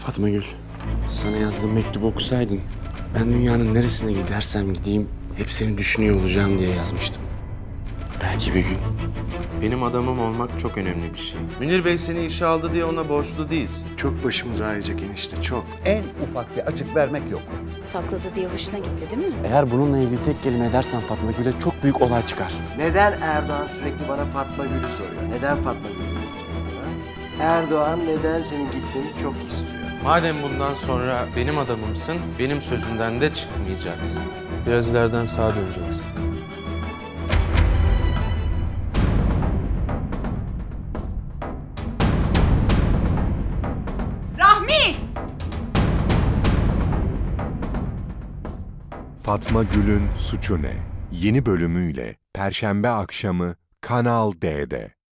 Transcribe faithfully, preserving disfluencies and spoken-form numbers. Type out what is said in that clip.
Fatma Gül, sana yazdığım mektubu okusaydın, ben dünyanın neresine gidersem gideyim hep seni düşünüyor olacağım diye yazmıştım. Belki bir gün. Benim adamım olmak çok önemli bir şey. Münir Bey seni işe aldı diye ona borçlu değilsin. Çok başımız ağrıyacak enişte, çok. En ufak bir açık vermek yok. Sakladı diye hoşuna gitti değil mi? Eğer bununla ilgili tek kelime edersen Fatma Gül'e çok büyük olay çıkar. Neden Erdoğan sürekli bana Fatma Gül'ü soruyor? Neden Fatma Gül'ü soruyor? Erdoğan neden senin gitmeni çok istiyor? Madem bundan sonra benim adamımsın, benim sözümden de çıkmayacaksın. Biraz ileriden sağa döneceğiz. Rahmi! Fatma Gül'ün Suçu Ne? Yeni bölümüyle Perşembe akşamı Kanal D'de.